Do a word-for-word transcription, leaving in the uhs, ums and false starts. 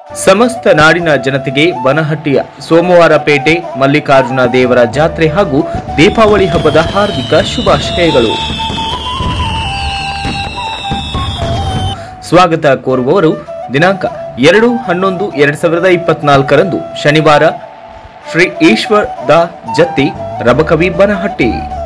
ಸಮಸ್ತ ನಾಡಿನ ಜನತೆಗೆ ಬನಹಟ್ಟಿಯ ಸೋಮವಾರಪೇಟೆ ಮಲ್ಲಿಕಾರ್ಜುನ ದೇವರ ಜಾತ್ರೆ ಹಾಗೂ ದೀಪಾವಳಿ ಹಬ್ಬದ ಹಾರ್ದಿಕ ಶುಭಾಶಯಗಳು. ಸ್ವಾಗತ ಕೋರುವವರು ದಿನಾಂಕ ಎರಡು ಹನ್ನೊಂದು ಎರಡ್ ಸಾವಿರದ ಇಪ್ಪತ್ನಾಲ್ಕರಂದು ಶನಿವಾರ ಶ್ರೀ ಈಶ್ವರ್ ದ ಜತ್ತಿ ರಬಕವಿ ಬನಹಟ್ಟಿ.